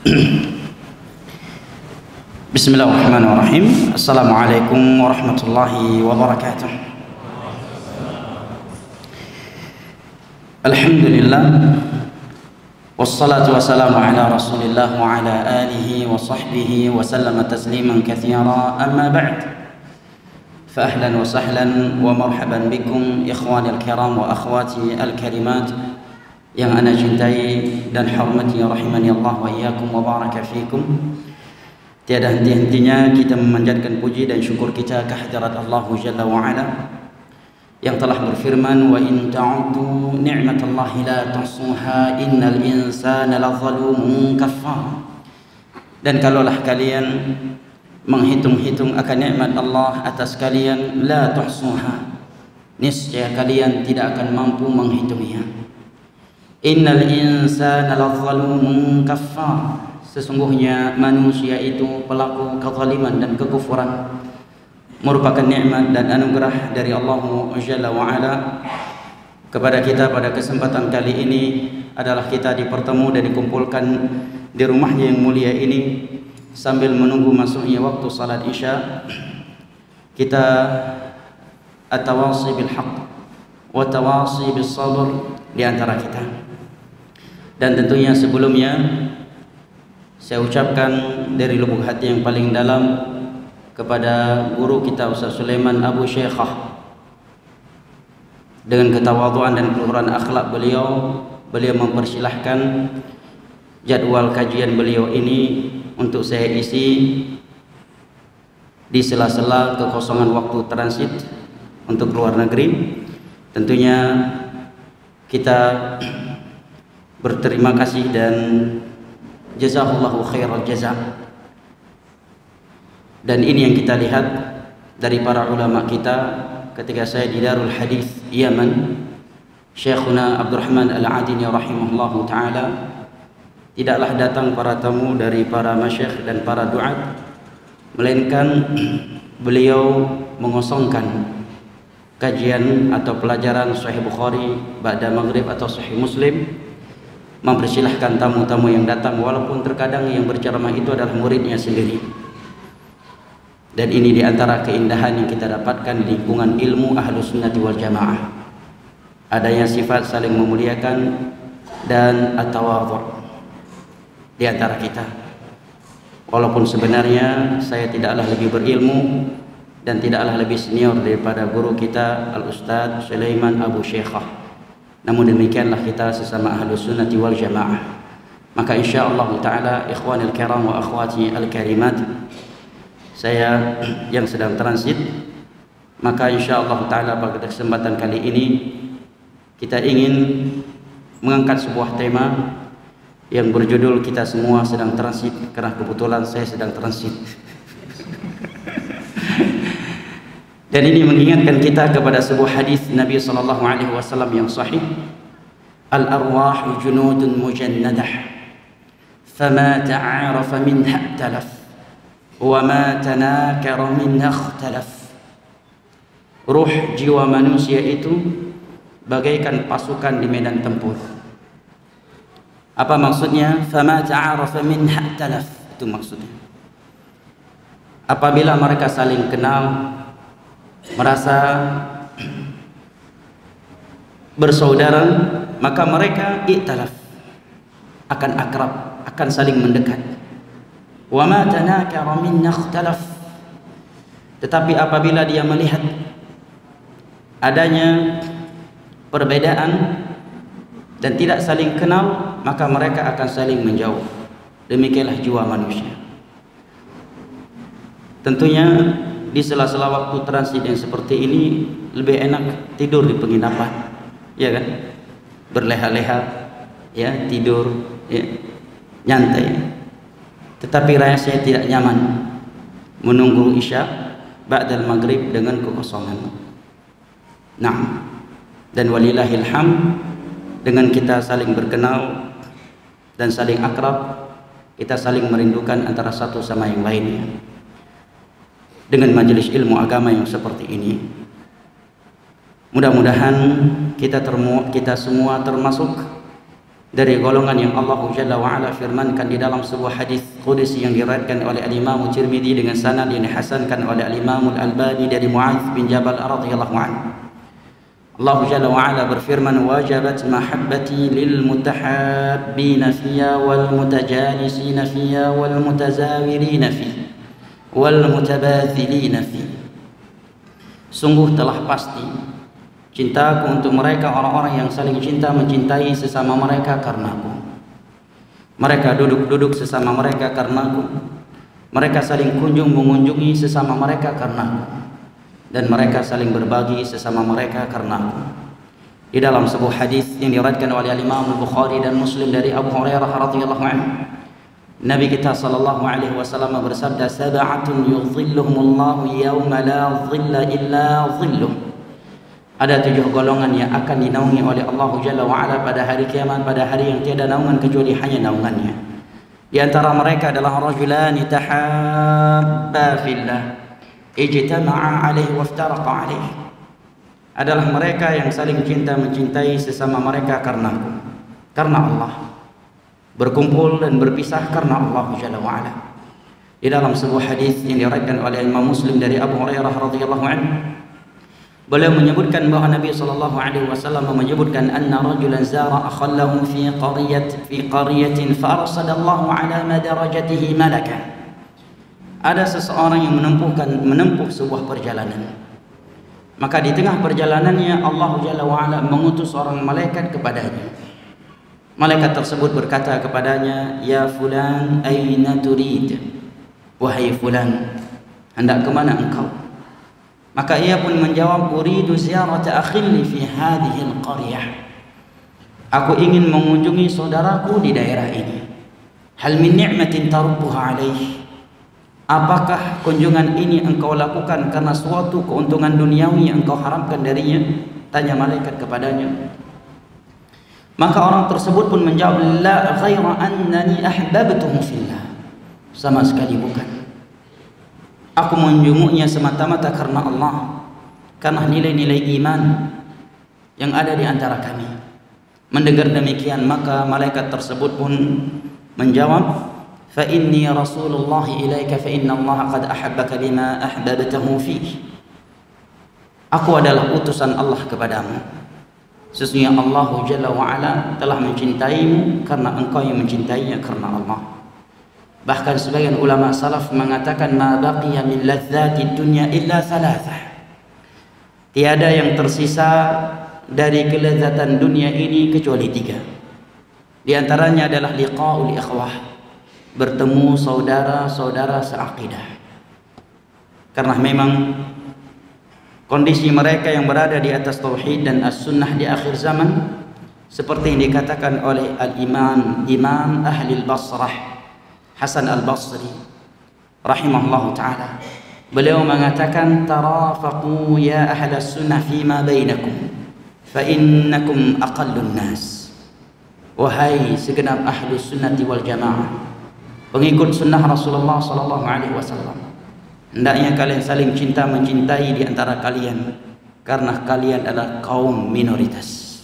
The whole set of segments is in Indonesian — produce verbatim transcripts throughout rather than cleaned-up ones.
Bismillahirrahmanirrahim. Assalamualaikum warahmatullahi wabarakatuh. Alhamdulillah, wassalatu wassalamu ala rasulillah wa ala alihi wa sahbihi wa sallama tasliman katsira, amma ba'd. Fa ahlan wa sahlan wa marhaban bikum ikhwani al-kiram wa akhwati al-karimat yang ana cintai dan hormati, rahimani Allah wa iyyakum wa baraka fikum. Tiada henti-hentinya kita memanjatkan puji dan syukur kita kehadirat Allah Jalla wa Ala yang telah berfirman, wa in ta'uddu ni'matallahi la tuhsuha innal insana lazalumun kafar. Dan kalaulah kalian menghitung-hitung akan nikmat Allah atas kalian, la tuhsuha, niscaya kalian tidak akan mampu menghitungnya. Innal insana lazalumun kafar, sesungguhnya manusia itu pelaku kezaliman dan kekufuran. Merupakan nikmat dan anugerah dari Allah Jalla wa Ala kepada kita pada kesempatan kali ini adalah kita dipertemu dan dikumpulkan di rumahnya yang mulia ini sambil menunggu masuknya waktu salat Isya. Kita at-tawasi bil haqq wa tawasi bis sabr di antara kita. Dan tentunya sebelumnya saya ucapkan dari lubuk hati yang paling dalam kepada guru kita Ustaz Sulaiman Abu Syekhah, dengan ketawaduan dan keluhuran akhlak beliau, beliau mempersilahkan jadwal kajian beliau ini untuk saya isi di sela-sela kekosongan waktu transit untuk luar negeri. Tentunya kita berterima kasih dan jazakallahu khairal jazaa. Dan ini yang kita lihat dari para ulama kita ketika saya di Darul Hadis Yaman, Syekhuna Abdurrahman Al-Adini rahimahullahu taala, tidaklah datang para tamu dari para masyayikh dan para duat, melainkan beliau mengosongkan kajian atau pelajaran Sahih Bukhari ba'da maghrib atau Sahih Muslim, mempersilahkan tamu-tamu yang datang, walaupun terkadang yang berceramah itu adalah muridnya sendiri. Dan ini diantara keindahan yang kita dapatkan di lingkungan ilmu Ahlus Sunnati wal Jamaah, adanya sifat saling memuliakan dan at-tawadhu di antara kita. Walaupun sebenarnya saya tidaklah lebih berilmu dan tidaklah lebih senior daripada guru kita Al-Ustaz Sulaiman Abu Syekhah, namun demikianlah kita sesama Ahlus Sunnati wal Jamaah. Maka insyaallah taala ikhwanil kiram wa akhwati al-karimat, saya yang sedang transit, maka insyaallah taala pada kesempatan kali ini kita ingin mengangkat sebuah tema yang berjudul kita semua sedang transit, karena kebetulan saya sedang transit. Dan ini mengingatkan kita kepada sebuah hadis Nabi sallallahu alaihi wasallam yang sahih, al-arwah junudun mujannadah, fama ta'arafa minha talaf wa ma tanakara minha ikhtalaf. Ruh jiwa manusia itu bagaikan pasukan di medan tempur. Apa maksudnya? Fama ta'arafa minha talaf, itu maksudnya apabila mereka saling kenal, merasa bersaudara, maka mereka iktalaf, akan akrab, akan saling mendekat. Wa ma tanakara minna ikhtalaf, tetapi apabila dia melihat adanya perbedaan dan tidak saling kenal, maka mereka akan saling menjauh. Demikianlah jiwa manusia. Tentunya di sela-sela waktu transit yang seperti ini lebih enak tidur di penginapan, ya kan? Berleha-leha, ya, tidur, ya, nyantai. Tetapi rasanya tidak nyaman menunggu Isya ba'dal maghrib dengan kekosongan. Nah, dan walillahil hamd, dengan kita saling berkenal dan saling akrab, kita saling merindukan antara satu sama yang lainnya. Dengan majelis ilmu agama yang seperti ini, mudah-mudahan kita termu, kita semua termasuk dari golongan yang Allah Jalla wa Ala firmankan di dalam sebuah hadis qudsi yang diriwayatkan oleh Al-Imam Tirmidzi dengan sanad yang dihasankan oleh Al-Imam Al-Albani dari Muadz bin Jabal radhiyallahu anhu. Allah Jalla wa Ala berfirman, wajabat mahabbati lil mutahabbina fiyya wal mutajalisina fiyya wal mutazawirina fiyya wal mutabathilina fiyya. Sungguh telah pasti cintaku untuk mereka orang-orang yang saling cinta mencintai sesama mereka karenaku. Mereka duduk-duduk sesama mereka karenaku. Mereka saling kunjung mengunjungi sesama mereka karenaku. Dan mereka saling berbagi sesama mereka karenaku. Di dalam sebuah hadis yang diriwayatkan oleh Imam Al-Bukhari dan Muslim dari Abu Hurairah radhiyallahu anhu, Nabi kita sallallahu alaihi wasallam bersabda, sab'atun yudhilluhumullahu yawma la dhilla illa dhilluh. Ada tujuh golongan yang akan dinaungi oleh Allah Jalla wa Ala pada hari kiamat, pada hari yang tiada naungan kecuali hanya naungannya. Di antara mereka adalah rajulani tahabba fillah ijtama'a alaihi waftaraqa alaihi. Adalah mereka yang saling cinta mencintai sesama mereka karenaku, karena Allah. Berkumpul dan berpisah karena Allah Jalla wa Ala. Di dalam sebuah hadis yang diriwayatkan oleh Imam Muslim dari Abu Hurairah radhiyallahu anhu, beliau menyebutkan bahawa Nabi sallallahu alaihi wasallam menyebutkan anna rajulan zara akhallahu fi qaryat fi qaryatin fa arsadallahu ala madarajatihi malakan. Ada seseorang yang menempuhkan menempuh sebuah perjalanan. Maka di tengah perjalanannya Allah Jalla wa Ala mengutus seorang malaikat kepadanya. Malaikat tersebut berkata kepadanya, "Ya fulan, aina turid?" Wahai fulan, hendak ke mana engkau? Maka ia pun menjawab, uridu ziyarata akhilli fi hadhihi al-qaryah. Aku ingin mengunjungi saudaraku di daerah ini. Hal min ni'matin tarubbuha alaih. Apakah kunjungan ini engkau lakukan karena suatu keuntungan duniawi yang engkau harapkan darinya? Tanya malaikat kepadanya. Maka orang tersebut pun menjawab, la ghaira annani ahbabtuhu fillah. Sama sekali bukan. Aku menjenguknya semata-mata karena Allah, karena nilai-nilai iman yang ada di antara kami. Mendengar demikian, maka malaikat tersebut pun menjawab, fa inni rasulullah ilaika fa inna Allah qad ahabbaka bima ahbabtahu fihi. Aku adalah utusan Allah kepadamu. Sesungguhnya Allah Jalla wa Ala telah mencintaimu karena engkau yang mencintainya karena Allah. Bahkan sebagian ulama salaf mengatakan, ma baqiya min ladzati dunya illa thalathah. Tiada yang tersisa dari kelezatan dunia ini kecuali tiga. Di antaranya adalah liqaul ikhwah, bertemu saudara-saudara seaqidah. Karena memang kondisi mereka yang berada di atas tauhid dan as-sunnah di akhir zaman seperti yang dikatakan oleh al-imam Imam Ahli al-Basrah Hasan al-Basri rahimahullah ta'ala. Beliau mengatakan, tarafaqu ya ahla sunnah fima bainakum fa innakum aqallun nas. Wahai segenap ahlu sunnati wal jamaah, pengikut sunnah Rasulullah sallallahu alaihi wasallam, hendaknya kalian saling cinta mencintai di antara kalian karena kalian adalah kaum minoritas.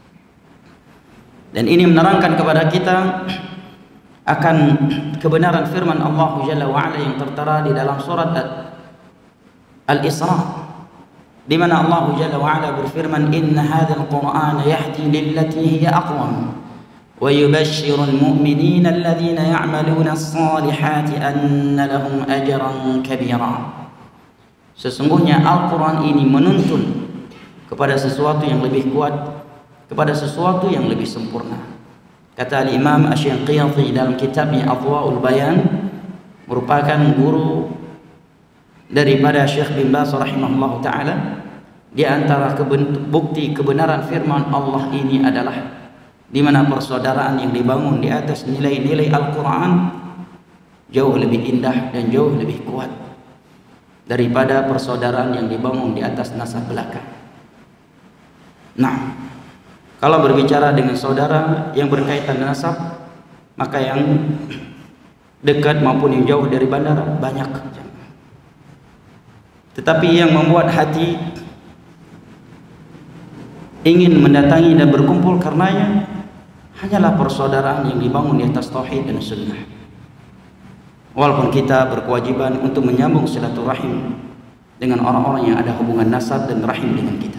Dan ini menerangkan kepada kita akan kebenaran firman Allah Jalla wa Ala yang tertera di dalam surat Al-Isra, di mana Allah Jalla wa Ala berfirman, inna hadzal qur'ana yahdi lillati hiya aqwam wa yubashshirul mu'minina alladhina ya'maluna as-salihati anna lahum ajran kabira. Sesungguhnya Al-Quran ini menuntun kepada sesuatu yang lebih kuat, kepada sesuatu yang lebih sempurna. Kata Imam Asy-Syanqiti dalam kitabnya Adwa'ul Bayan, merupakan guru daripada Syekh bin Baz rahimahullah ta'ala, di antara bukti kebenaran firman Allah ini adalah di mana persaudaraan yang dibangun di atas nilai-nilai Al-Quran jauh lebih indah dan jauh lebih kuat daripada persaudaraan yang dibangun di atas nasab belaka. Nah, kalau berbicara dengan saudara yang berkaitan nasab, maka yang dekat maupun yang jauh dari bandara banyak. Tetapi yang membuat hati ingin mendatangi dan berkumpul karenanya hanyalah persaudaraan yang dibangun di atas tauhid dan sunnah. Walaupun kita berkewajiban untuk menyambung silaturahim dengan orang-orang yang ada hubungan nasab dan rahim dengan kita.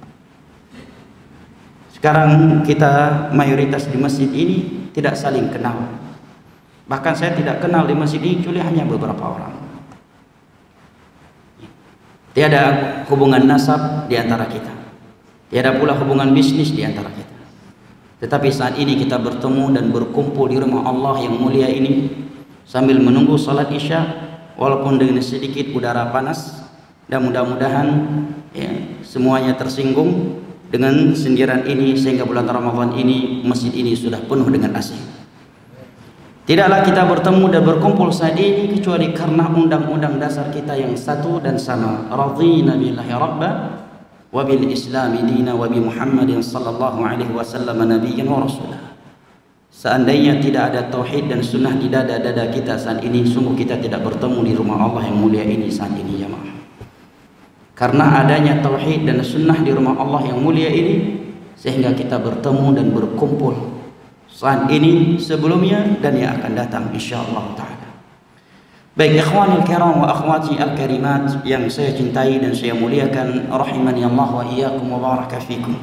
Sekarang kita mayoritas di masjid ini tidak saling kenal. Bahkan saya tidak kenal di masjid ini kecuali hanya beberapa orang. Tiada hubungan nasab di antara kita. Tiada pula hubungan bisnis di antara kita. Tetapi saat ini kita bertemu dan berkumpul di rumah Allah yang mulia ini sambil menunggu salat Isya, walaupun dengan sedikit udara panas, dan mudah-mudahan ya, semuanya tersinggung dengan sindiran ini sehingga bulan Ramadan ini masjid ini sudah penuh dengan A C. Tidaklah kita bertemu dan berkumpul saat ini kecuali karena undang-undang dasar kita yang satu dan sama. Radhina billahi rabba wa bil islami dina wa bi Muhammadin sallallahu alaihi wasallam nabiyyan wa rasulah. Seandainya tidak ada tauhid dan sunnah di dada-dada kita saat ini, sungguh kita tidak bertemu di rumah Allah yang mulia ini saat ini, jemaah. Karena adanya tauhid dan sunnah di rumah Allah yang mulia ini, sehingga kita bertemu dan berkumpul saat ini, sebelumnya, dan yang akan datang insyaallah taala. Baik ikhwanul kiram wa akhwati al-karimat yang saya cintai dan saya muliakan, rahimani Allah wa iyyakum wa baraka fikum.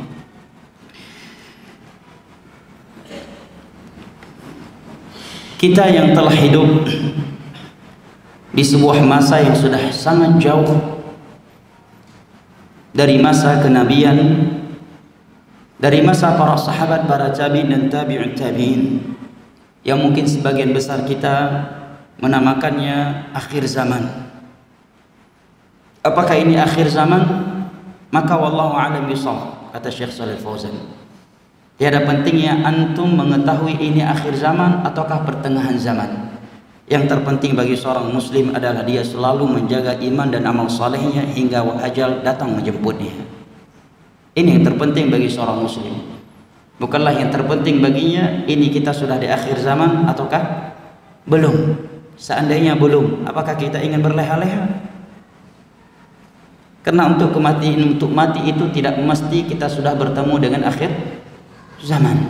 Kita yang telah hidup di sebuah masa yang sudah sangat jauh dari masa kenabian, dari masa para sahabat, para tabi'in dan tabi'ut tabi'in, yang mungkin sebagian besar kita menamakannya akhir zaman. Apakah ini akhir zaman? Maka wallahu a'lam bishawab, kata Syekh Shalih Fauzan. Tiada pentingnya antum mengetahui ini akhir zaman ataukah pertengahan zaman. Yang terpenting bagi seorang muslim adalah dia selalu menjaga iman dan amal salehnya hingga ajal datang menjemputnya. Ini yang terpenting bagi seorang muslim. Bukanlah yang terpenting baginya ini kita sudah di akhir zaman ataukah belum. Seandainya belum, apakah kita ingin berleha-leha? Karena untuk kematian, untuk mati itu tidak mesti kita sudah bertemu dengan akhir zaman.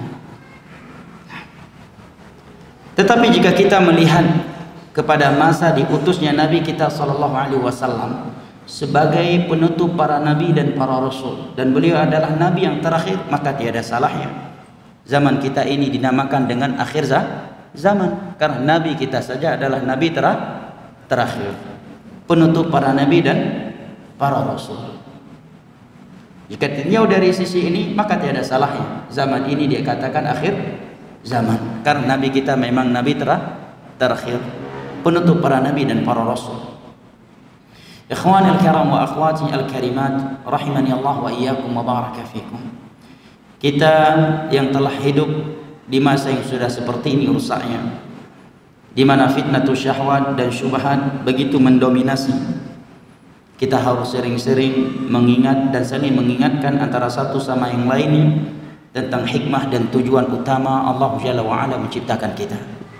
Tetapi jika kita melihat kepada masa diutusnya Nabi kita sallallahu alaihi wasallam sebagai penutup para nabi dan para rasul, dan beliau adalah nabi yang terakhir, maka tiada salahnya zaman kita ini dinamakan dengan akhir zaman, karena nabi kita saja adalah nabi terakhir, penutup para nabi dan para rasul. Jika jauh dari sisi ini, maka tiada salahnya zaman ini dia katakan akhir zaman, karena nabi kita memang nabi terakhir, penutup para nabi dan para rasul. Ikhwani al-kiram wa akhwati al-karimat, rahimani Allah wa iyyakum wa baraka fikum. Kita yang telah hidup di masa yang sudah seperti ini rusaknya, di mana fitnatul syahwat dan syubhat begitu mendominasi, kita harus sering-sering mengingat dan saling mengingatkan antara satu sama yang lainnya tentang hikmah dan tujuan utama Allah Jalla wa Ala menciptakan kita.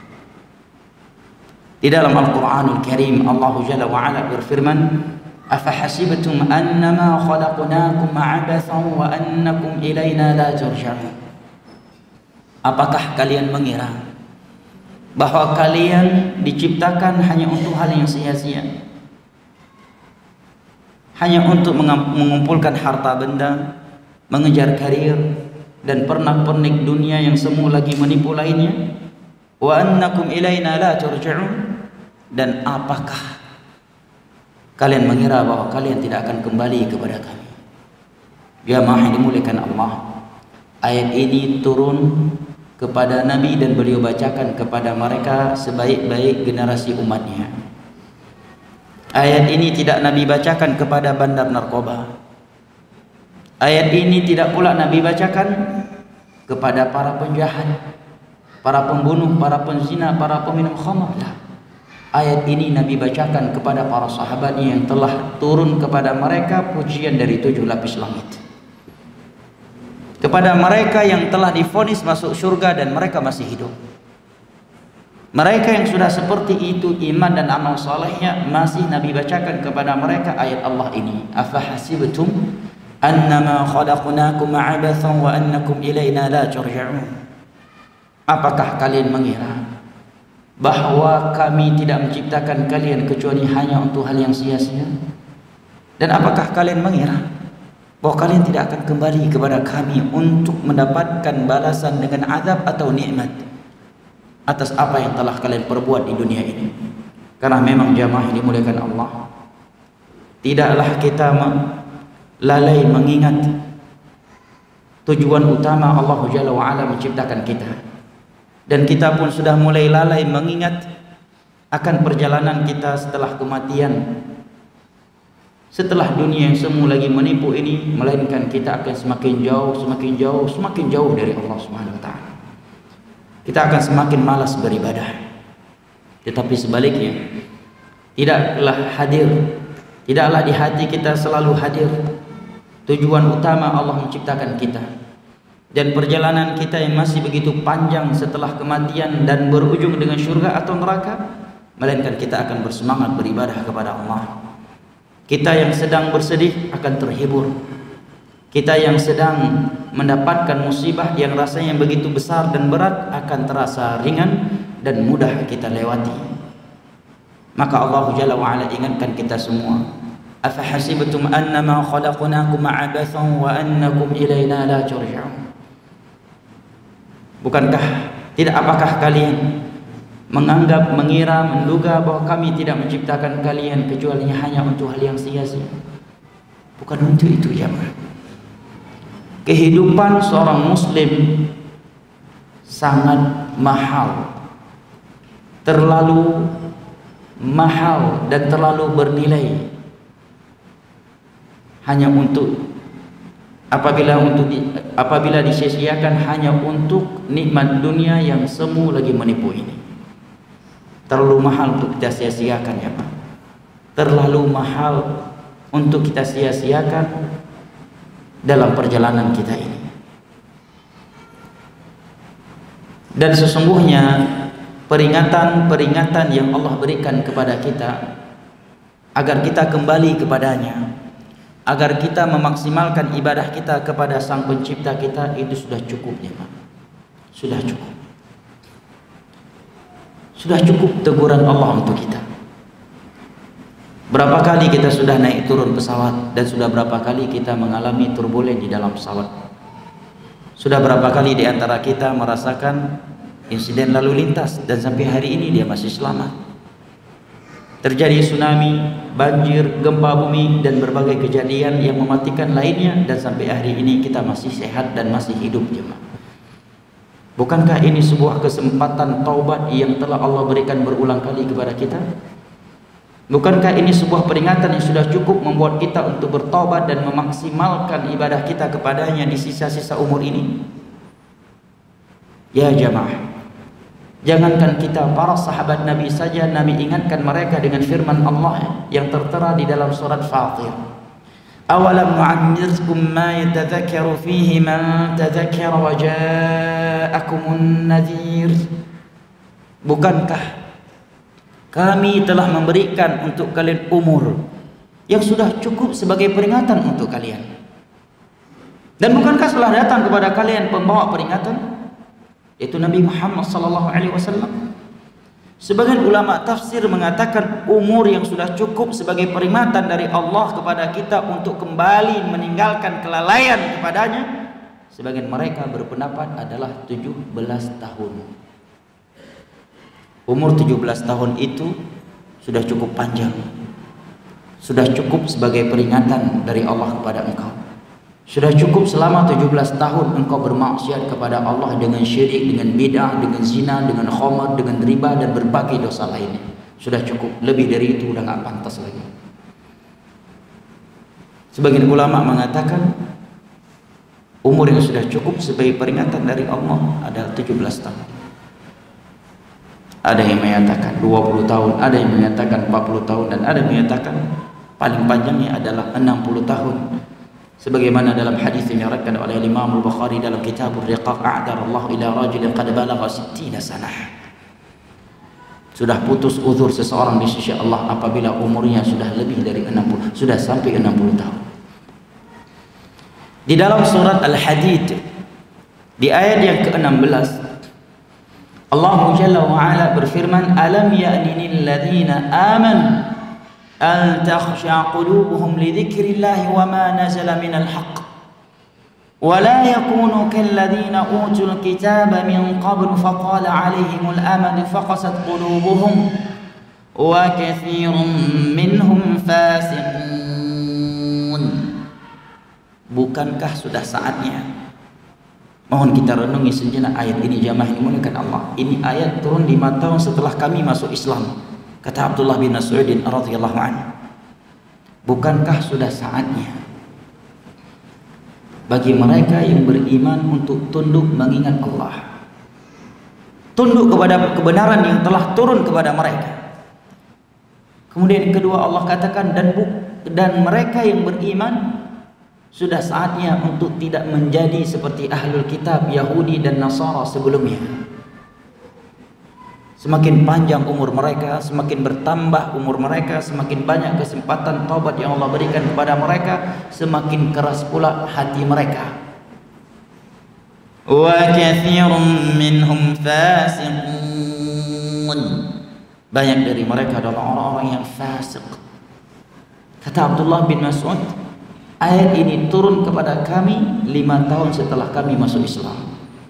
Di dalam Al-Quranul Karim Allah Jalla wa Ala berfirman, "Afahasibtum annama khalaqnakum abathan wa annakum ilaina la turja'un." Apakah kalian mengira bahwa kalian diciptakan hanya untuk hal yang sia-sia, hanya untuk mengumpulkan harta benda, mengejar karir dan pernak-pernik dunia yang semu lagi menipu lainnya? Wa annakum ilaina la turja'un. Dan apakah kalian mengira bahwa kalian tidak akan kembali kepada kami? Jamaah yang dimuliakan Allah, ayat ini turun kepada Nabi dan beliau bacakan kepada mereka sebaik-baik generasi umatnya. Ayat ini tidak Nabi bacakan kepada bandar narkoba. Ayat ini tidak pula Nabi bacakan kepada para penjahat, para pembunuh, para penzina, para peminum khamar. Ayat ini Nabi bacakan kepada para sahabatnya yang telah turun kepada mereka pujian dari tujuh lapis langit, kepada mereka yang telah divonis masuk surga dan mereka masih hidup. Mereka yang sudah seperti itu iman dan amal salehnya, masih Nabi bacakan kepada mereka ayat Allah ini, afahasibtum annama khalaqnakum abathan wa annakum ilaina la turja'un. apakah kalian mengira bahwa kami tidak menciptakan kalian kecuali hanya untuk hal yang sia-sia? Dan apakah kalian mengira bahwa kalian tidak akan kembali kepada kami untuk mendapatkan balasan dengan azab atau nikmat atas apa yang telah kalian perbuat di dunia ini? Karena memang jamaah yang dimuliakan Allah, tidaklah kita lalai mengingat tujuan utama Allah Jalla wa'ala menciptakan kita. Dan kita pun sudah mulai lalai mengingat akan perjalanan kita setelah kematian, setelah dunia yang semu lagi menipu ini, melainkan kita akan semakin jauh, semakin jauh, semakin jauh dari Allah Subhanahu wa taala. Kita akan semakin malas beribadah. Tetapi sebaliknya, tidaklah hadir, tidaklah di hati kita selalu hadir tujuan utama Allah menciptakan kita. Dan perjalanan kita yang masih begitu panjang setelah kematian dan berujung dengan syurga atau neraka, melainkan kita akan bersemangat beribadah kepada Allah. Kita yang sedang bersedih akan terhibur. Kita yang sedang mendapatkan musibah yang rasanya begitu besar dan berat akan terasa ringan dan mudah kita lewati. Maka Allah Jalla wa'ala ingatkan kita semua, afahasibtum annama khalaqnakum abathan wa annakum ilaina la turja'un. Bukankah, tidak apakah kalian menganggap, mengira, menduga bahwa kami tidak menciptakan kalian kecuali hanya untuk hal yang sia-sia? Bukan untuk itu jemaah. Kehidupan seorang muslim sangat mahal, terlalu mahal dan terlalu bernilai hanya untuk apabila untuk di, apabila disia-siakan hanya untuk nikmat dunia yang semu lagi menipu ini. Terlalu mahal untuk kita sia-siakan ya Pak. Terlalu mahal untuk kita sia-siakan dalam perjalanan kita ini. Dan sesungguhnya peringatan-peringatan yang Allah berikan kepada kita agar kita kembali kepadanya, agar kita memaksimalkan ibadah kita kepada Sang Pencipta kita, itu sudah cukup ya Pak. Sudah cukup. Sudah cukup teguran Allah untuk kita. Berapa kali kita sudah naik turun pesawat, dan sudah berapa kali kita mengalami turbulen di dalam pesawat. Sudah berapa kali di antara kita merasakan insiden lalu lintas dan sampai hari ini dia masih selamat. Terjadi tsunami, banjir, gempa bumi dan berbagai kejadian yang mematikan lainnya, dan sampai hari ini kita masih sehat dan masih hidup jemaah. Bukankah ini sebuah kesempatan taubat yang telah Allah berikan berulang kali kepada kita? Bukankah ini sebuah peringatan yang sudah cukup membuat kita untuk bertaubat dan memaksimalkan ibadah kita kepadanya di sisa-sisa umur ini? Ya jamaah, jangankan kita, para sahabat Nabi saja Nabi ingatkan mereka dengan firman Allah yang tertera di dalam surat Fatir. Awalam nu'ammirkum ma yatadhakkaru fihi man tadhakkara wa ja'akumun nadhir. Bukankah kami telah memberikan untuk kalian umur yang sudah cukup sebagai peringatan untuk kalian? Dan bukankah telah datang kepada kalian pembawa peringatan, yaitu Nabi Muhammad sallallahu alaihi wasallam? Sebagian ulama tafsir mengatakan umur yang sudah cukup sebagai peringatan dari Allah kepada kita untuk kembali meninggalkan kelalaian kepadanya. Sebagian mereka berpendapat adalah tujuh belas tahun. Umur tujuh belas tahun itu sudah cukup panjang, sudah cukup sebagai peringatan dari Allah kepada engkau. Sudah cukup selama tujuh belas tahun engkau bermaksiat kepada Allah dengan syirik, dengan bid'ah, dengan zina, dengan khamar, dengan riba dan berbagai dosa lainnya. Sudah cukup, lebih dari itu udah gak pantas lagi. Sebagian ulama mengatakan umur yang sudah cukup sebagai peringatan dari Allah adalah tujuh belas tahun. Ada yang menyatakan dua puluh tahun, ada yang menyatakan empat puluh tahun, dan ada yang menyatakan paling panjangnya adalah enam puluh tahun. Sebagaimana dalam hadis yang diriwayatkan oleh Imam Al-Bukhari dalam Kitabur Riqaq, a'darallahu ila rajulin qad balagha sittina sanah. Sudah putus uzur seseorang di sisi Allah apabila umurnya sudah lebih dari enam puluh, sudah sampai enam puluh tahun. Di dalam surat Al-Hadid di ayat yang ke enam belas, Allah Jalla wa Ala berfirman, alam ya'nil ladzina amanu an takhsha qulubuhum li dzikrillahi wa ma nazala minal haqq wa la yakunu kal ladzina utul kitaba min qablu faqala 'alaihimul amadu faqasat qulubuhum wa katsirun minhum fasiqun. Bukankah sudah saatnya? Mohon kita renungi sejenak ayat ini jamaah yang dimuliakan Allah. Ini ayat turun lima tahun setelah kami masuk Islam. Kata Abdullah bin Mas'ud radhiyallahu anhu, bukankah sudah saatnya bagi mereka yang beriman untuk tunduk mengingat Allah, tunduk kepada kebenaran yang telah turun kepada mereka. Kemudian yang kedua Allah katakan, dan dan mereka yang beriman sudah saatnya untuk tidak menjadi seperti ahlul kitab Yahudi dan Nasara sebelumnya. Semakin panjang umur mereka, semakin bertambah umur mereka, semakin banyak kesempatan taubat yang Allah berikan kepada mereka, semakin keras pula hati mereka. Wa katsirun minhum fasiqun. Banyak dari mereka adalah orang-orang yang fasik. Kata Abdullah bin Mas'ud, ayat ini turun kepada kami lima tahun setelah kami masuk Islam.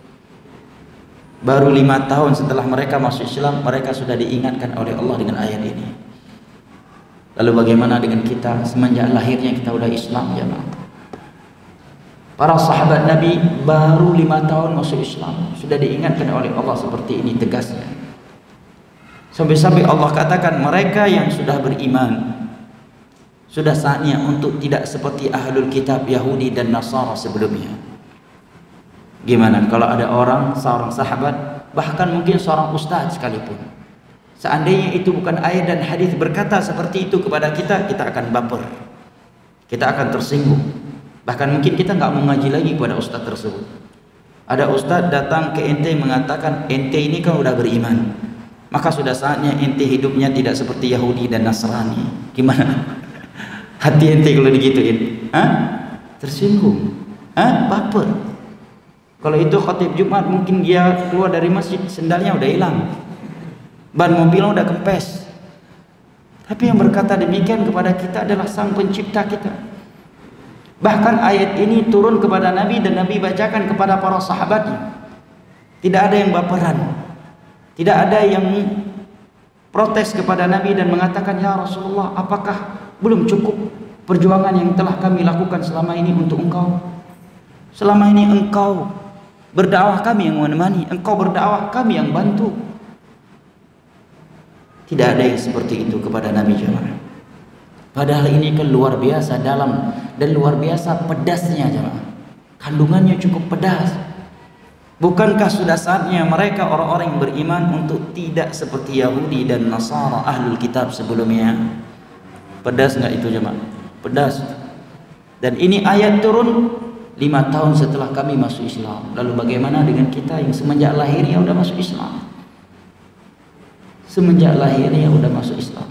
Baru lima tahun setelah mereka masuk Islam, mereka sudah diingatkan oleh Allah dengan ayat ini. Lalu bagaimana dengan kita? Semenjak lahirnya kita sudah Islam, jemaah. Para sahabat Nabi baru lima tahun masuk Islam, sudah diingatkan oleh Allah seperti ini tegasnya. Sampai-sampai Allah katakan, mereka yang sudah beriman sudah saatnya untuk tidak seperti ahlul kitab Yahudi dan Nasara sebelumnya. Gimana kalau ada orang, seorang sahabat, bahkan mungkin seorang ustaz sekalipun, seandainya itu bukan ayat dan hadis berkata seperti itu kepada kita, kita akan baper, kita akan tersinggung, bahkan mungkin kita nggak mau ngaji lagi kepada ustaz tersebut. Ada ustaz datang ke ente mengatakan, ente ini kan udah beriman, maka sudah saatnya ente hidupnya tidak seperti Yahudi dan Nasrani. Gimana hati ente kalau digituin? Hah? Tersinggung, hah? Baper. Kalau itu khatib Jumat, mungkin dia keluar dari masjid sendalnya udah hilang, ban mobilnya udah kempes. Tapi yang berkata demikian kepada kita adalah Sang Pencipta kita. Bahkan ayat ini turun kepada Nabi dan Nabi bacakan kepada para sahabatnya. Tidak ada yang baperan, tidak ada yang protes kepada Nabi dan mengatakan, ya Rasulullah, apakah belum cukup perjuangan yang telah kami lakukan selama ini untuk engkau? Selama ini engkau berdakwah, kami yang menemani, engkau berdakwah, kami yang bantu. Tidak ada yang seperti itu kepada Nabi jemaah. Padahal ini kan luar biasa dalam dan luar biasa pedasnya jemaah. Kandungannya cukup pedas. Bukankah sudah saatnya mereka orang-orang yang beriman untuk tidak seperti Yahudi dan Nasara ahlul kitab sebelumnya? Pedas nggak itu jemaah? Pedas. Dan ini ayat turun lima tahun setelah kami masuk Islam. Lalu bagaimana dengan kita yang semenjak lahirnya udah masuk Islam? Semenjak lahirnya udah masuk Islam.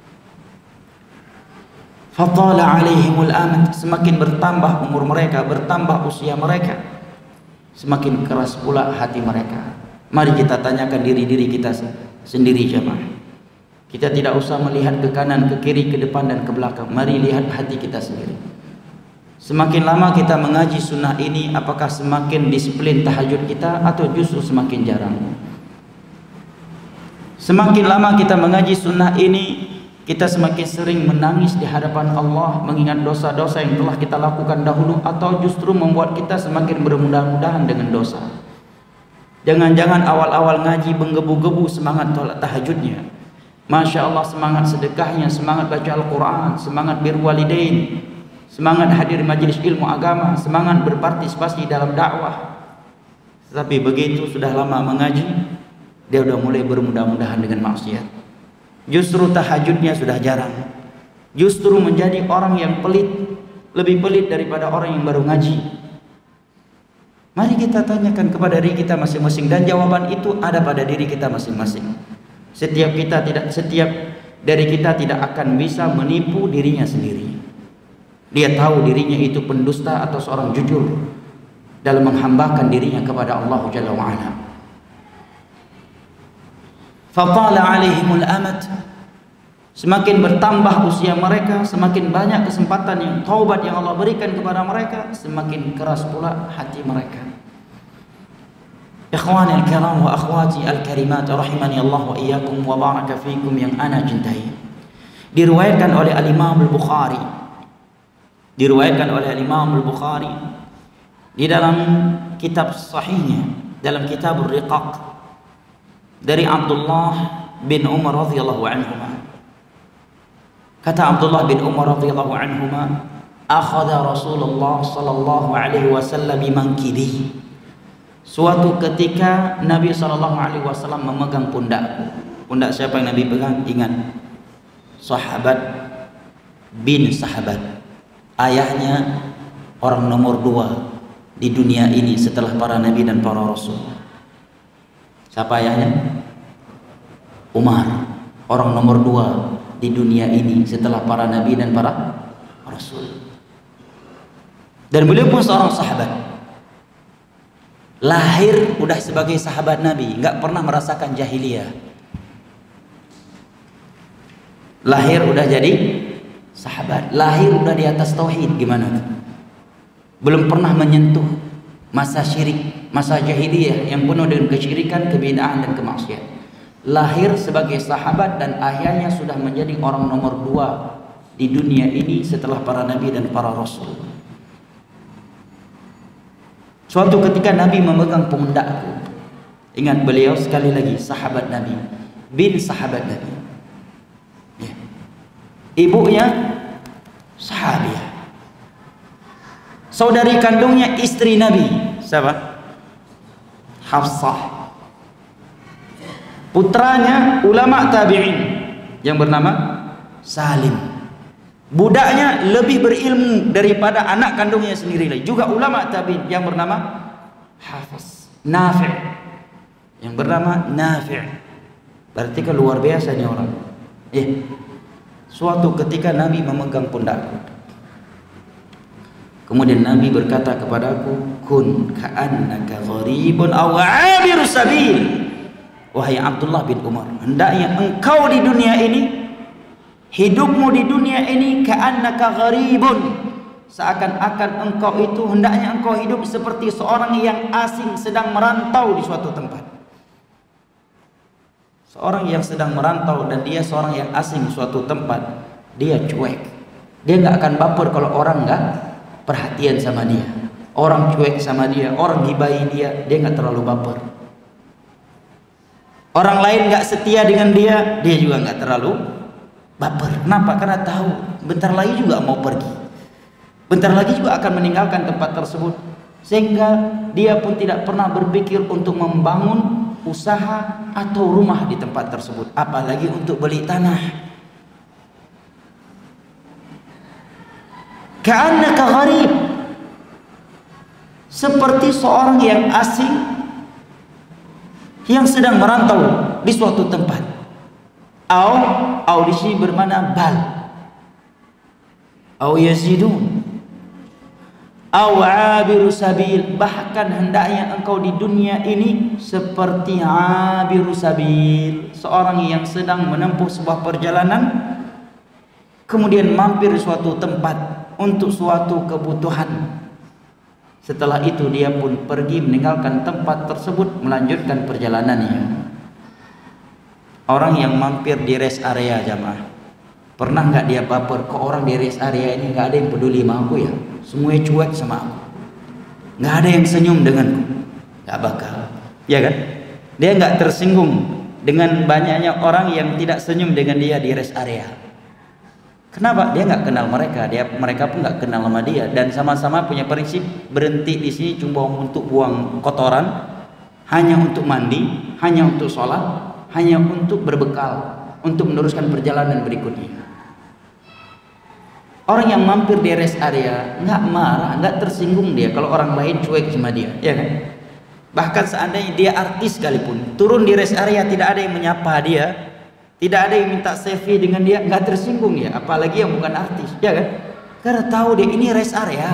Fatala alaihimul amad, semakin bertambah umur mereka, bertambah usia mereka, semakin keras pula hati mereka. Mari kita tanyakan diri-diri kita sendiri jemaah. Kita tidak usah melihat ke kanan, ke kiri, ke depan dan ke belakang. Mari lihat hati kita sendiri. Semakin lama kita mengaji sunnah ini, apakah semakin disiplin tahajud kita atau justru semakin jarang? Semakin lama kita mengaji sunnah ini, kita semakin sering menangis di hadapan Allah, mengingat dosa-dosa yang telah kita lakukan dahulu, atau justru membuat kita semakin bermudah-mudahan dengan dosa. Jangan-jangan awal-awal ngaji menggebu-gebu semangat tolak tahajudnya, Masya Allah, semangat sedekahnya, semangat baca Al-Quran, semangat birrul walidain, semangat hadir majelis ilmu agama, semangat berpartisipasi dalam dakwah. Tetapi begitu sudah lama mengaji, dia sudah mulai bermudah-mudahan dengan maksiat. Justru tahajudnya sudah jarang. Justru menjadi orang yang pelit, lebih pelit daripada orang yang baru ngaji. Mari kita tanyakan kepada diri kita masing-masing, dan jawaban itu ada pada diri kita masing-masing. Setiap kita tidak, setiap dari kita tidak akan bisa menipu dirinya sendiri. Dia tahu dirinya itu pendusta atau seorang jujur dalam menghambakan dirinya kepada Allah Jalla wa'ala. Fatala alaihimul amad, semakin bertambah usia mereka, semakin banyak kesempatan yang taubat yang Allah berikan kepada mereka, semakin keras pula hati mereka. Ikhwani al-kiram wa akhwati al-karimat rahimani Allah wa iyyakum wa baraka fikum yang ana cintai. Diriwayatkan oleh al-Imam al-Bukhari. Diriwayatkan oleh al-Imam al-Bukhari di dalam kitab sahihnya, dalam kitab Ar-Riqaq, dari Abdullah bin Umar radhiyallahu anhuma. Kata Abdullah bin Umar radhiyallahu anhuma, akhadha Rasulullah sallallahu alaihi wasallam bimankibi. Suatu ketika Nabi sallallahu alaihi wasallam memegang pundakku. Pundak siapa yang Nabi pegang? Ingat, sahabat bin sahabat. Ayahnya orang nomor dua di dunia ini setelah para nabi dan para rasul. Siapa ayahnya? Umar, orang nomor dua di dunia ini setelah para nabi dan para rasul. Dan beliau pun seorang sahabat, lahir udah sebagai sahabat Nabi, nggak pernah merasakan jahiliyah. Lahir udah jadi sahabat, lahir udah di atas tauhid. Gimana? Belum pernah menyentuh masa syirik, masa jahiliyah yang penuh dengan kesyirikan, kebid'ahan dan kemaksiatan. Lahir sebagai sahabat dan akhirnya sudah menjadi orang nomor dua di dunia ini setelah para nabi dan para rasul. Suatu ketika Nabi memegang pundakku. Ingat, beliau sekali lagi sahabat Nabi, bin sahabat Nabi. Ya. Ibunya sahabiah. Saudari kandungnya istri Nabi. Siapa? Hafsah. Putranya ulama tabi'in yang bernama Salim. Budaknya lebih berilmu daripada anak kandungnya sendiri lagi, juga ulama tabi'in yang bernama Hafiz Nafi', yang bernama Nafi'. Berarti kan luar biasa nih orang. Eh, suatu ketika Nabi memegang pundakku. Kemudian Nabi berkata kepadaku, kun ka'annaka gharibun aw 'abiru sabil. Wahai Abdullah bin Umar, hendaknya engkau di dunia ini, hidupmu di dunia ini ka'annaka gharibun, seakan-akan engkau itu hendaknya engkau hidup seperti seorang yang asing sedang merantau di suatu tempat. Seorang yang sedang merantau dan dia seorang yang asing di suatu tempat, dia cuek. Dia nggak akan baper kalau orang nggak perhatian sama dia. Orang cuek sama dia, orang gibahi dia, dia nggak terlalu baper. Orang lain nggak setia dengan dia, dia juga nggak terlalu baper. Kenapa? Karena tahu bentar lagi juga mau pergi, bentar lagi juga akan meninggalkan tempat tersebut, sehingga dia pun tidak pernah berpikir untuk membangun usaha atau rumah di tempat tersebut, apalagi untuk beli tanah. Ka'annaka gharib, seperti seorang yang asing yang sedang merantau di suatu tempat. Au, au di sini bermakna bal. Au yazidun. Au abiru sabil, bahkan hendaknya engkau di dunia ini seperti abiru sabil, seorang yang sedang menempuh sebuah perjalanan, kemudian mampir di suatu tempat untuk suatu kebutuhan. Setelah itu dia pun pergi meninggalkan tempat tersebut, melanjutkan perjalanannya. Orang yang mampir di rest area, jamaah, pernah nggak dia baper ke orang di rest area ini? Nggak ada yang peduli sama aku ya, semuanya cuek sama aku, nggak ada yang senyum denganku, nggak bakal, ya kan? Dia nggak tersinggung dengan banyaknya orang yang tidak senyum dengan dia di rest area. Kenapa? Dia nggak kenal mereka, dia mereka pun nggak kenal sama dia, dan sama-sama punya prinsip berhenti di sini cuma untuk buang kotoran, hanya untuk mandi, hanya untuk sholat, hanya untuk berbekal, untuk meneruskan perjalanan berikutnya. Orang yang mampir di rest area nggak marah, nggak tersinggung dia kalau orang lain cuek sama dia, ya kan? Bahkan seandainya dia artis sekalipun, turun di rest area tidak ada yang menyapa dia, tidak ada yang minta selfie dengan dia, nggak tersinggung ya, apalagi yang bukan artis, ya kan? Karena tahu dia ini rest area.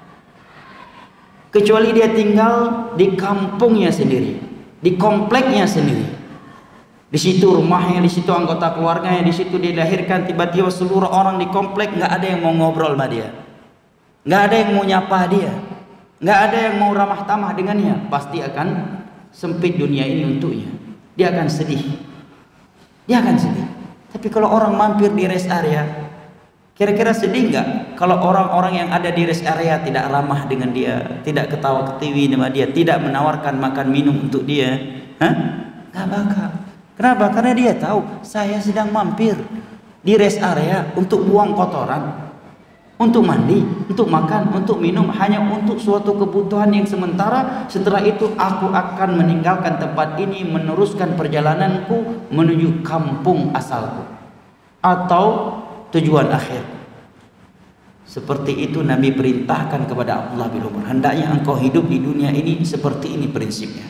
Kecuali dia tinggal di kampungnya sendiri, di kompleknya sendiri, Di situ rumahnya, di situ anggota keluarganya, di situ dilahirkan. Tiba-tiba seluruh orang di komplek nggak ada yang mau ngobrol sama dia, nggak ada yang mau nyapa dia, nggak ada yang mau ramah tamah dengannya. Pasti akan sempit dunia ini untuknya. Dia akan sedih, dia akan sedih. Tapi kalau orang mampir di rest area, kira-kira sedih nggak kalau orang-orang yang ada di rest area tidak ramah dengan dia, tidak ketawa ketiwi sama dia, tidak menawarkan makan minum untuk dia? Hah? Nggak bakal. Kenapa? Karena dia tahu saya sedang mampir di rest area untuk buang kotoran, untuk mandi, untuk makan, untuk minum, hanya untuk suatu kebutuhan yang sementara. Setelah itu aku akan meninggalkan tempat ini, meneruskan perjalananku menuju kampung asalku atau tujuan akhir. Seperti itu Nabi perintahkan kepada Abdullah bin Umar, hendaknya engkau hidup di dunia ini seperti ini prinsipnya.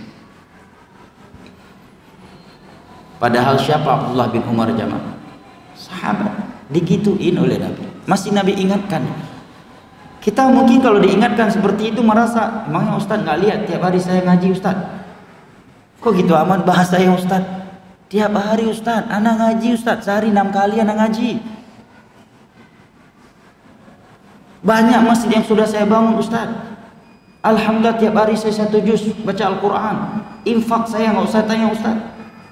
Padahal siapa Abdullah bin Umar jamaah? Sahabat, digituin oleh Nabi. Masih Nabi ingatkan. Kita mungkin kalau diingatkan seperti itu merasa, emangnya Ustaz nggak lihat tiap hari saya ngaji Ustaz? Kok gitu amat bahasanya Ustaz? Tiap hari Ustaz, anak ngaji Ustaz, sehari enam kali anak ngaji. Banyak masjid yang sudah saya bangun Ustaz. Alhamdulillah tiap hari saya satu juz baca Al-Quran. Infak saya nggak usah tanya Ustaz.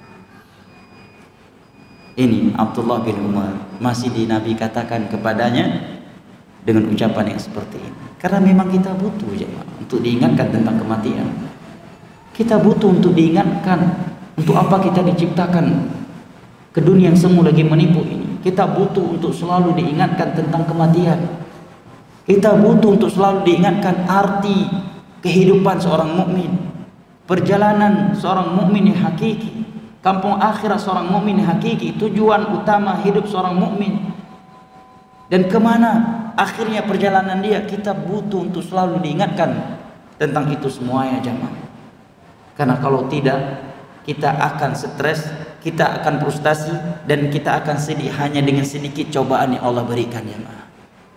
Ini Abdullah bin Umar masih di Nabi katakan kepadanya dengan ucapan yang seperti ini. Karena memang kita butuh jemaah untuk diingatkan tentang kematian. Kita butuh untuk diingatkan untuk apa kita diciptakan ke dunia yang semu lagi menipu ini. Kita butuh untuk selalu diingatkan tentang kematian. Kita butuh untuk selalu diingatkan arti kehidupan seorang mukmin, perjalanan seorang mukmin yang hakiki. Kampung akhirat seorang mukmin hakiki, tujuan utama hidup seorang mukmin, dan kemana akhirnya perjalanan dia. Kita butuh untuk selalu diingatkan tentang itu semuanya jamaah. Karena kalau tidak, kita akan stres, kita akan frustasi, dan kita akan sedih hanya dengan sedikit cobaan yang Allah berikan jamaah.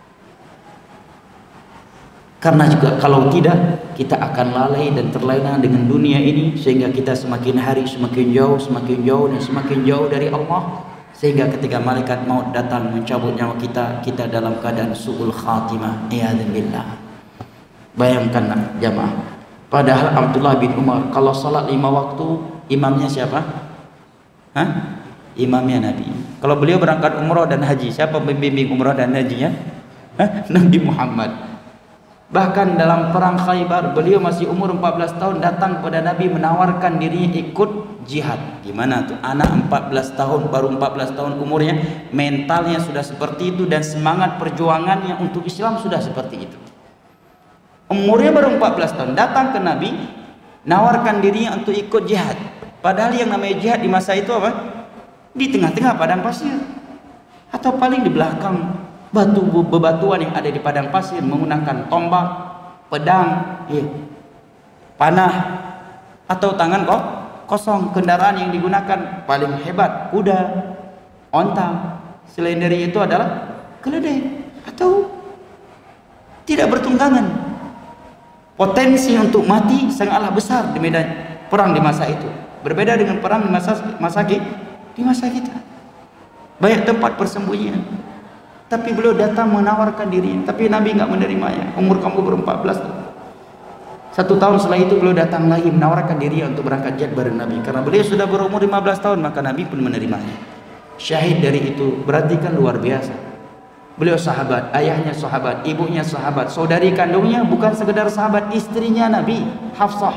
Karena juga kalau tidak, kita akan lalai dan terlena dengan dunia ini, sehingga kita semakin hari semakin jauh, semakin jauh dan semakin jauh dari Allah, sehingga ketika malaikat maut datang mencabut nyawa kita, kita dalam keadaan su'ul khatimah. Iyadzubillah. Bayangkan jamaah, padahal Abdullah bin Umar kalau salat lima waktu, imamnya siapa? Hah? Imamnya Nabi. Kalau beliau berangkat umrah dan haji, siapa pembimbing umrah dan hajinya? Hah? Nabi Muhammad. Bahkan dalam perang Khaybar, beliau masih umur empat belas tahun datang kepada Nabi menawarkan dirinya ikut jihad. Gimana tuh? Anak empat belas tahun, baru empat belas tahun umurnya, mentalnya sudah seperti itu dan semangat perjuangannya untuk Islam sudah seperti itu. Umurnya baru empat belas tahun, datang ke Nabi, nawarkan dirinya untuk ikut jihad. Padahal yang namanya jihad di masa itu apa? Di tengah-tengah padang pasir, atau paling di belakang batu bebatuan yang ada di padang pasir, menggunakan tombak, pedang, iya, panah, atau tangan kok kosong. Kendaraan yang digunakan paling hebat kuda, onta. Selain dari itu adalah keledai atau tidak bertunggangan. Potensi untuk mati sangatlah besar di medan perang di masa itu. Berbeda dengan perang di masa masa di masa kita. Banyak tempat persembunyian. Tapi beliau datang menawarkan diri, tapi Nabi nggak menerimanya. Umur kamu baru empat belas. Satu tahun setelah itu beliau datang lagi menawarkan diri untuk berangkat jihad bareng Nabi. Karena beliau sudah berumur lima belas tahun, maka Nabi pun menerimanya. Syahid dari itu berarti kan luar biasa. Beliau sahabat, ayahnya sahabat, ibunya sahabat, saudari kandungnya bukan sekedar sahabat, istrinya Nabi, Hafsah.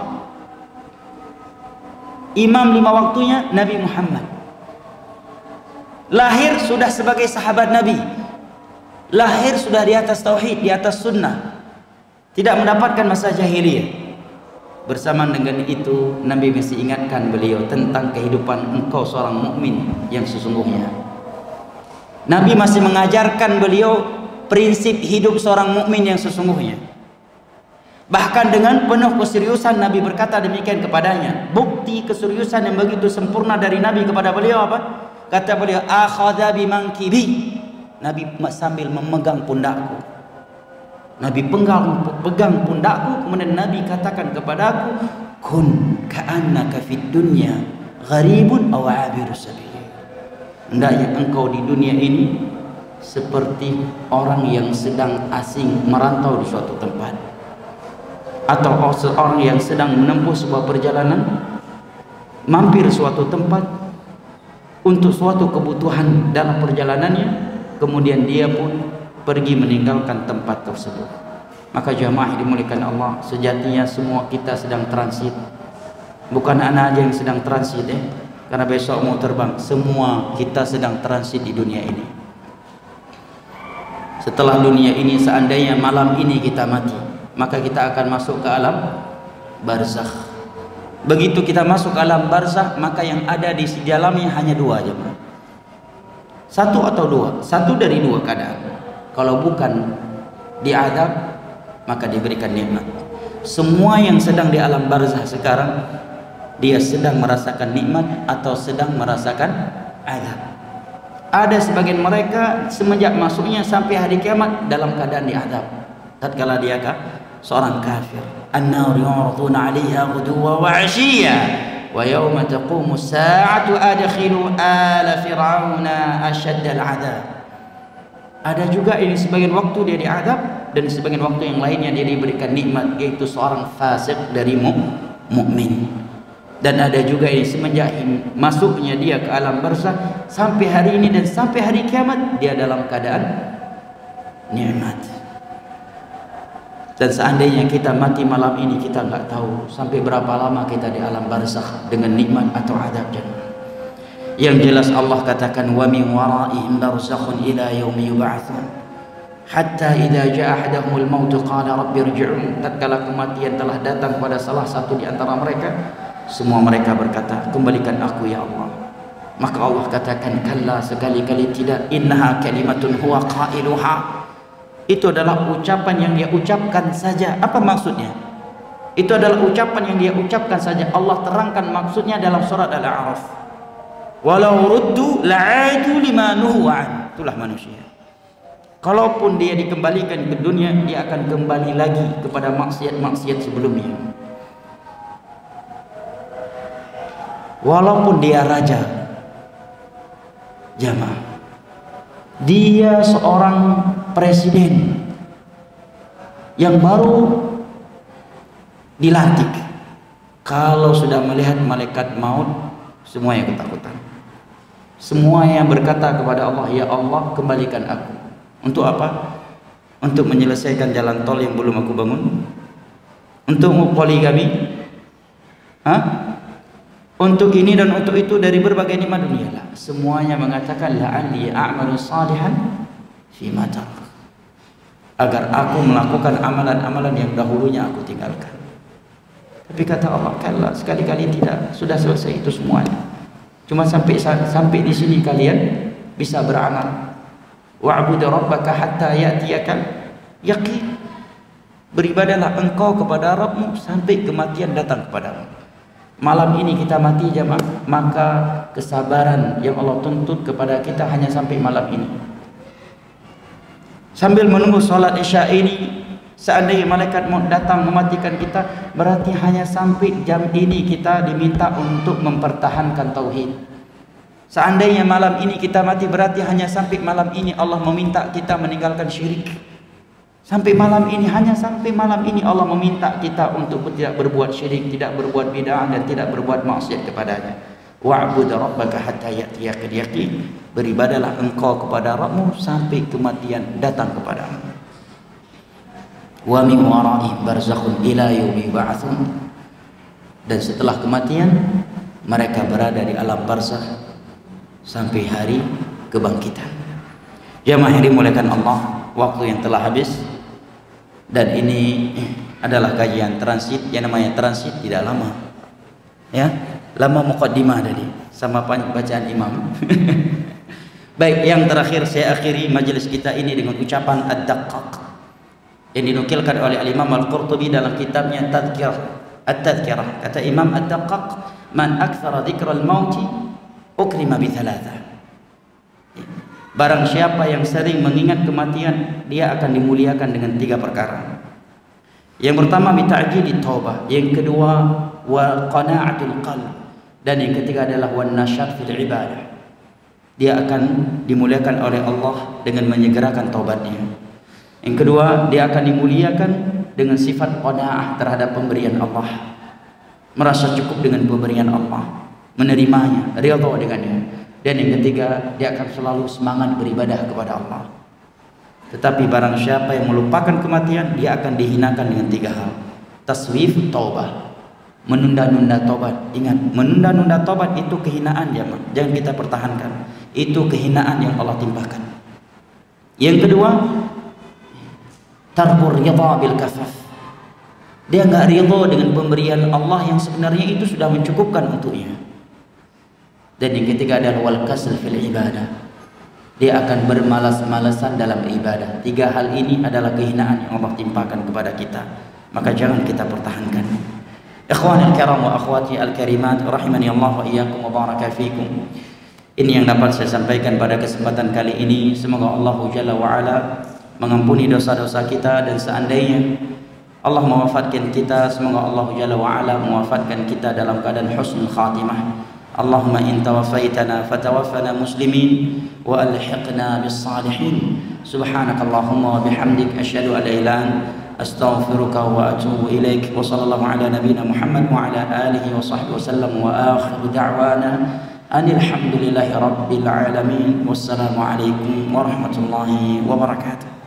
Imam lima waktunya Nabi Muhammad. Lahir sudah sebagai sahabat Nabi. Lahir sudah di atas tauhid, di atas sunnah, tidak mendapatkan masa jahiliyah. Bersamaan dengan itu Nabi masih ingatkan beliau tentang kehidupan engkau seorang mukmin yang sesungguhnya. Nabi masih mengajarkan beliau prinsip hidup seorang mukmin yang sesungguhnya. Bahkan dengan penuh keseriusan Nabi berkata demikian kepadanya. Bukti keseriusan yang begitu sempurna dari Nabi kepada beliau apa? Kata beliau, akhadha bimankibi. Nabi sambil memegang pundakku. Nabi pegang, pegang pundakku, kemudian Nabi katakan kepadaku, kun ka'annaka fid dunya gharibun aw 'abirus sabil. Hendaknya engkau di dunia ini seperti orang yang sedang asing merantau di suatu tempat, atau seorang yang sedang menempuh sebuah perjalanan, mampir suatu tempat untuk suatu kebutuhan dalam perjalanannya, kemudian dia pun pergi meninggalkan tempat tersebut. Maka jamaah dimuliakan Allah, sejatinya semua kita sedang transit. Bukan anak aja yang sedang transit eh, karena besok mau terbang. Semua kita sedang transit di dunia ini. Setelah dunia ini, seandainya malam ini kita mati, maka kita akan masuk ke alam barzakh. Begitu kita masuk ke alam barzakh, maka yang ada di dalamnya hanya dua jemaah. Satu atau dua, satu dari dua keadaan. Kalau bukan diadab, maka diberikan nikmat. Semua yang sedang di alam barzakh sekarang, dia sedang merasakan nikmat atau sedang merasakan azab. Ada sebagian mereka semenjak masuknya sampai hari kiamat dalam keadaan diadab. Tatkala dia kah? Seorang kafir. An-nar yu'raduna 'alaiha ghuduwwan wa 'ashiyya wa yawma taqumu as-sa'atu adkhilu ala fir'auna ashadda al-'adab. Ada juga ini sebagian waktu dia diadab, dan sebagian waktu yang lainnya dia diberikan nikmat, yaitu seorang fasik dari mukmin. Dan ada juga ini semenjak masuknya dia ke alam barzakh sampai hari ini dan sampai hari kiamat, dia dalam keadaan nikmat. Dan seandainya kita mati malam ini, kita nggak tahu sampai berapa lama kita di alam barzakh dengan nikmat atau adab. Yang jelas Allah katakan, wa min waraihim barzakhun ila yaumi yub'atsun hatta idza jaa ahaduhumul maut qala rabbi irji'un. Tatkala kematian telah datang pada salah satu di antara mereka, semua mereka berkata, kembalikan aku ya Allah. Maka Allah katakan, kalla, sekali-kali tidak, innaha kalimatun huwa qailuha. Itu adalah ucapan yang dia ucapkan saja. Apa maksudnya? Itu adalah ucapan yang dia ucapkan saja. Allah terangkan maksudnya dalam surat Al-A'raf. Walau ruddu la'adu lima nuhu an. Itulah manusia. Kalaupun dia dikembalikan ke dunia, dia akan kembali lagi kepada maksiat-maksiat sebelumnya. Walaupun dia raja, jamaah, dia seorang presiden yang baru dilantik, kalau sudah melihat malaikat maut, semuanya ketakutan. Semua yang berkata kepada Allah, ya Allah, kembalikan aku. Untuk apa? Untuk menyelesaikan jalan tol yang belum aku bangun? Untuk poligami? Hah? Untuk ini dan untuk itu dari berbagai nikmat dunia lah. Semuanya mengatakan la'alli a'malu salihan fima tarak, agar aku melakukan amalan-amalan yang dahulunya aku tinggalkan. Tapi kata Allah, kalla, sekali-kali tidak, sudah selesai itu semuanya. Cuma sampai sampai di sini kalian bisa beramal. Wa'bud rabbaka hatta ya'tiyakal yaqin. Beribadahlah engkau kepada Rabbmu sampai kematian datang kepadamu. Malam ini kita mati jamaah, maka kesabaran yang Allah tuntut kepada kita hanya sampai malam ini. Sambil menunggu sholat isya ini, seandainya malaikat mau datang mematikan kita, berarti hanya sampai jam ini kita diminta untuk mempertahankan tauhid. Seandainya malam ini kita mati, berarti hanya sampai malam ini Allah meminta kita meninggalkan syirik. Sampai malam ini, hanya sampai malam ini Allah meminta kita untuk tidak berbuat syirik, tidak berbuat bid'ah, dan tidak berbuat maksiat kepadanya. Wa'bud rabbaka hatta ya'tiyakal yaqin. Beribadalah engkau kepada Rabbmu sampai kematian datang kepadamu. Wa min wara'ihim barzakhun ila yaumi yub'atsun. Dan setelah kematian, mereka berada di alam barzakh sampai hari kebangkitan. Jamaah yang dimuliakan Allah, waktu yang telah habis, dan ini adalah kajian transit. Yang namanya transit tidak lama, ya, lama muqaddimah tadi sama bacaan imam. Baik, yang terakhir saya akhiri majelis kita ini dengan ucapan ad-daqqaq yang dinukilkan oleh Al-Imam Al-Qurtubi dalam kitabnya Tadhkirah At-Tadhkirah. Kata Imam ad-daqqaq, man aktsara dzikral mauti ukrima bi thalatha. Barang siapa yang sering mengingat kematian, dia akan dimuliakan dengan tiga perkara. Yang pertama, bita'jili taubah. Yang kedua, wa qana'atul qalb. Dan yang ketiga adalah wan nasyat fil ibadah. Dia akan dimuliakan oleh Allah dengan menyegerakan taubatnya. Yang kedua, dia akan dimuliakan dengan sifat qanaah terhadap pemberian Allah. Merasa cukup dengan pemberian Allah, menerimanya, ridha dengannya. Dan yang ketiga, dia akan selalu semangat beribadah kepada Allah. Tetapi barang siapa yang melupakan kematian, dia akan dihinakan dengan tiga hal. Taswif taubah, menunda-nunda taubat. Ingat, menunda-nunda taubat itu kehinaan ya, jangan kita pertahankan. Itu kehinaan yang Allah timpakan. Yang kedua, tarbur ridha bil kafaf. Dia enggak ridha dengan pemberian Allah yang sebenarnya itu sudah mencukupkan untuknya. Dan yang ketiga adalah wal kasal fil ibadah. Dia akan bermalas-malasan dalam ibadah. Tiga hal ini adalah kehinaan yang Allah timpakan kepada kita. Maka jangan kita pertahankan. Ikhwanil kiram wa akhwati al-karimat rahimani Allah wa iyyakum wa baraka fikum. Ini yang dapat saya sampaikan pada kesempatan kali ini. Semoga Allah Jalla wa Ala mengampuni dosa-dosa kita, dan seandainya Allah mewafatkan kita, semoga Allah Jalla wa Ala mewafatkan kita dalam keadaan husnul khatimah. Allahumma in tawafaitana fatawaffana muslimin wa alhiqna bis salihin. Subhanakallahumma wa bihamdik asyhadu an la ilaha illa anta astaghfiruka wa atubu ilaik. Wa sallallahu ala nabiyyina Muhammad wa ala alihi wa sahbihi wasallam. Wa akhiru da'wana anil hamdulillahi rabbil alamin. Wassalamu alaikum warahmatullahi wabarakatuh.